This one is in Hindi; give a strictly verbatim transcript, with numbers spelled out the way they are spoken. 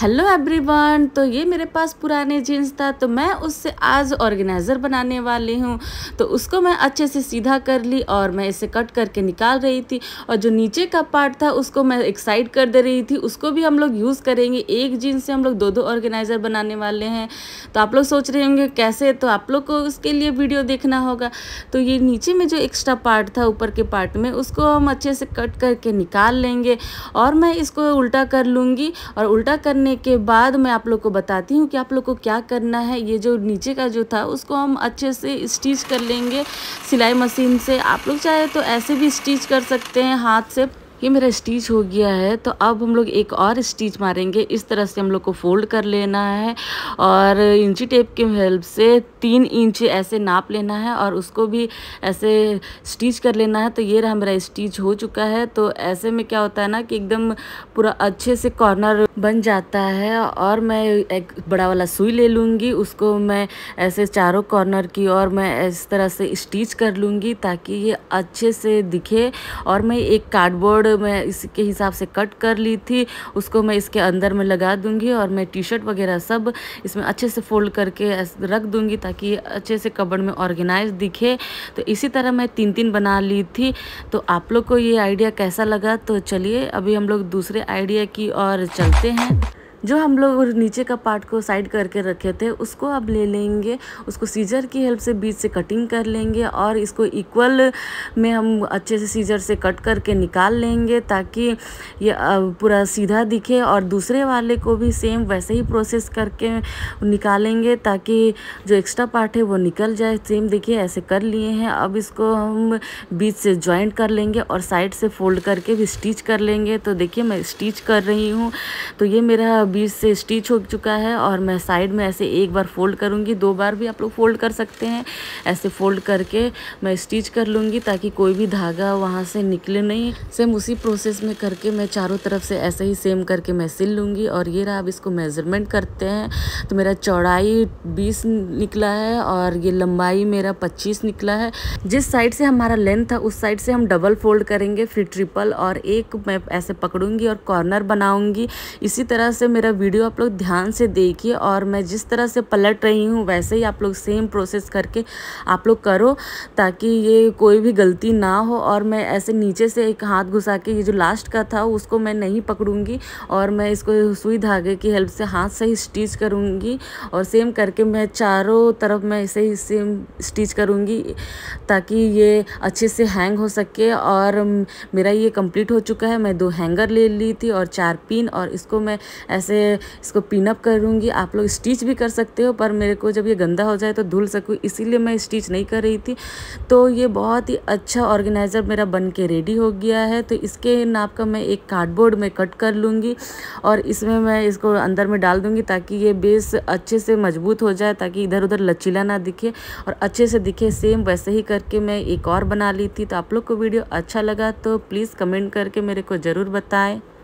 Hello everyone. तो ये मेरे पास पुराने जीन्स था, तो मैं उससे आज ऑर्गेनाइज़र बनाने वाली हूँ। तो उसको मैं अच्छे से सीधा कर ली और मैं इसे कट करके निकाल रही थी। और जो नीचे का पार्ट था उसको मैं एक साइड कर दे रही थी, उसको भी हम लोग यूज़ करेंगे। एक जीन्स से हम लोग दो दो ऑर्गेनाइज़र बनाने वाले हैं। तो आप लोग सोच रहे होंगे कैसे, तो आप लोग को उसके लिए वीडियो देखना होगा। तो ये नीचे में जो एक्स्ट्रा पार्ट था ऊपर के पार्ट में, उसको हम अच्छे से कट करके निकाल लेंगे। और मैं इसको उल्टा कर लूँगी और उल्टा करने के बाद मैं आप लोग को बताती हूँ कि आप लोग को क्या करना है। ये जो नीचे का जो था उसको हम अच्छे से स्टिच कर लेंगे सिलाई मशीन से। आप लोग चाहे तो ऐसे भी स्टिच कर सकते हैं हाथ से। ये मेरा स्टिच हो गया है, तो अब हम लोग एक और स्टिच मारेंगे। इस तरह से हम लोग को फोल्ड कर लेना है और इंची टेप की हेल्प से तीन इंच ऐसे नाप लेना है और उसको भी ऐसे स्टिच कर लेना है। तो ये रहा मेरा स्टिच हो चुका है। तो ऐसे में क्या होता है ना कि एकदम पूरा अच्छे से कॉर्नर बन जाता है। और मैं एक बड़ा वाला सुई ले लूँगी, उसको मैं ऐसे चारों कॉर्नर की और मैं इस तरह से स्टिच कर लूँगी ताकि ये अच्छे से दिखे। और मैं एक कार्डबोर्ड मैं इसके हिसाब से कट कर ली थी, उसको मैं इसके अंदर में लगा दूंगी और मैं टी शर्ट वगैरह सब इसमें अच्छे से फोल्ड करके रख दूंगी ताकि ये अच्छे से कबर्ड में ऑर्गेनाइज दिखे। तो इसी तरह मैं तीन तीन बना ली थी। तो आप लोग को ये आइडिया कैसा लगा? तो चलिए अभी हम लोग दूसरे आइडिया की ओर चलते हैं। जो हम लोग नीचे का पार्ट को साइड करके रखे थे उसको अब ले लेंगे, उसको सीजर की हेल्प से बीच से कटिंग कर लेंगे और इसको इक्वल में हम अच्छे से सीजर से कट करके निकाल लेंगे ताकि ये पूरा सीधा दिखे। और दूसरे वाले को भी सेम वैसे ही प्रोसेस करके निकालेंगे ताकि जो एक्स्ट्रा पार्ट है वो निकल जाए। सेम देखिए ऐसे कर लिए हैं। अब इसको हम बीच से जॉइंट कर लेंगे और साइड से फोल्ड करके भी स्टिच कर लेंगे। तो देखिए मैं स्टिच कर रही हूँ। तो ये मेरा बीच से स्टिच हो चुका है और मैं साइड में ऐसे एक बार फोल्ड करूँगी, दो बार भी आप लोग फोल्ड कर सकते हैं। ऐसे फोल्ड करके मैं स्टिच कर लूँगी ताकि कोई भी धागा वहाँ से निकले नहीं। सेम उसी प्रोसेस में करके मैं चारों तरफ से ऐसे ही सेम करके मैं सिल लूँगी। और ये रहा, अब इसको मेजरमेंट करते हैं। तो मेरा चौड़ाई बीस निकला है और ये लंबाई मेरा पच्चीस निकला है। जिस साइड से हमारा लेंथ था उस साइड से हम डबल फोल्ड करेंगे, फिर ट्रिपल, और एक मैं ऐसे पकड़ूंगी और कॉर्नर बनाऊंगी। इसी तरह से मेरा वीडियो आप लोग ध्यान से देखिए और मैं जिस तरह से पलट रही हूँ वैसे ही आप लोग सेम प्रोसेस करके आप लोग करो ताकि ये कोई भी गलती ना हो। और मैं ऐसे नीचे से एक हाथ घुसा के ये जो लास्ट का था उसको मैं नहीं पकड़ूंगी और मैं इसको सुई धागे की हेल्प से हाथ से ही स्टिच करूँगी। और सेम करके मैं चारों तरफ मैं ऐसे ही सेम स्टिच करूँगी ताकि ये अच्छे से हैंग हो सके। और मेरा ये कंप्लीट हो चुका है। मैं दो हैंगर ले ली थी और चार पिन, और इसको मैं ऐसे इसको पिन अप करूँगी। आप लोग स्टिच भी कर सकते हो, पर मेरे को जब ये गंदा हो जाए तो धुल सकूँ इसीलिए मैं स्टिच नहीं कर रही थी। तो ये बहुत ही अच्छा ऑर्गेनाइज़र मेरा बन के रेडी हो गया है। तो इसके नाप का मैं एक कार्डबोर्ड में कट कर लूँगी और इसमें मैं इसको अंदर में डाल दूँगी ताकि ये बेस अच्छे से मजबूत हो जाए, ताकि इधर उधर लचीला ना दिखे और अच्छे से दिखे। सेम वैसे ही करके मैं एक और बना ली थी। तो आप लोग को वीडियो अच्छा लगा तो प्लीज़ कमेंट करके मेरे को ज़रूर बताएं।